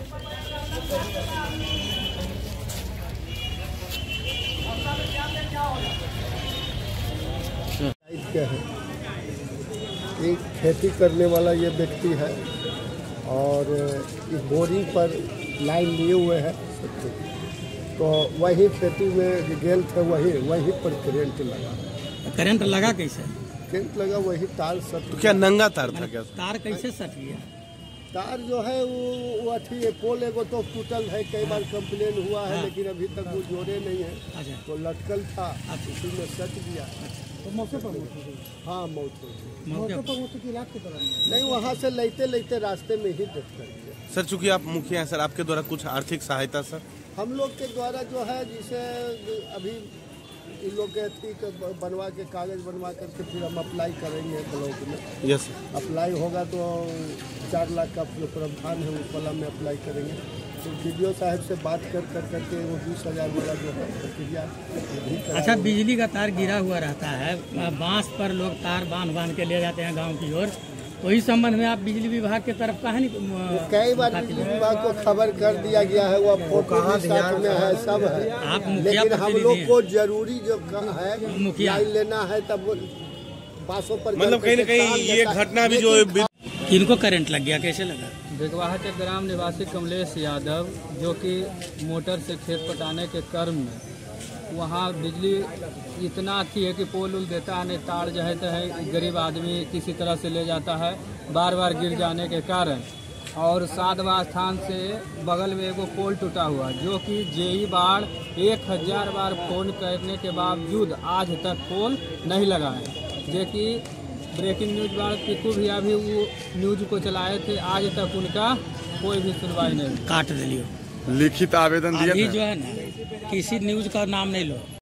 क्या है, एक खेती करने वाला ये व्यक्ति है और इस बोरिंग पर लाइन लिए हुए है, तो वही खेती में गेल थे, वही पर करंट लगा। करंट लगा कैसे? करंट लगा, वही तार सट। तो क्या नंगा तार था क्या? तार कैसे सट गया? तार जो है वो अथी पोल एगो तो टूटल है, कई बार कंप्लेन हुआ है, लेकिन अभी तक वो जोड़े नहीं है। अच्छा। तो लटकल था, उसी में सट गया। तो मौके पर हाँ, मौत हो गई। मौके पर मौत की इलाज के दौरान नहीं, वहाँ से लेते रास्ते में ही डेथ कर दिया। सर, चूंकि आप मुखिया हैं सर, आपके द्वारा कुछ आर्थिक सहायता सर? हम लोग के द्वारा जो है, जिसे अभी इन लोग के अथी बनवा के कागज बनवा करके फिर हम अप्लाई करेंगे ब्लॉक में। Yes sir. अप्लाई होगा तो 4 लाख का प्रावधान है, उस वाला में अप्लाई करेंगे। तो वीडियो साहब से बात करके वो 20,000 वाला जो है प्रक्रिया। अच्छा, बिजली का तार गिरा हुआ रहता है, बांस पर लोग तार बांध के ले जाते हैं गांव की ओर, तो इस संबंध में आप बिजली विभाग के तरफ कहा नहीं? कई बार बिजली विभाग को खबर कर दिया गया है, वो फोटो भी साथ में है, सब है। आप लेकिन हम लोग को जरूरी जो है मुखिया लेना है, तब वो बासों पर मतलब कहीं न कहीं ये घटना भी जो किनको करंट लग गया, कैसे लगा? भिगवाहा के ग्राम निवासी कमलेश यादव, जो कि मोटर से खेत पटाने के क्रम में वहाँ बिजली इतना अच्छी है कि पोल उल देता है नहीं, तार जो है गरीब आदमी किसी तरह से ले जाता है, बार बार गिर जाने के कारण। और साधवा स्थान से बगल में एगो पोल टूटा हुआ, जो कि जेई बार 1000 बार फोन करने के बावजूद आज तक पोल नहीं लगा है। जो कि ब्रेकिंग न्यूज बार पिकू भैया भी वो न्यूज को चलाए थे, आज तक उनका कोई भी सुनवाई नहीं। काट दिलियो। लिखित आवेदन दिया अभी जो है ना, किसी न्यूज का नाम नहीं लो।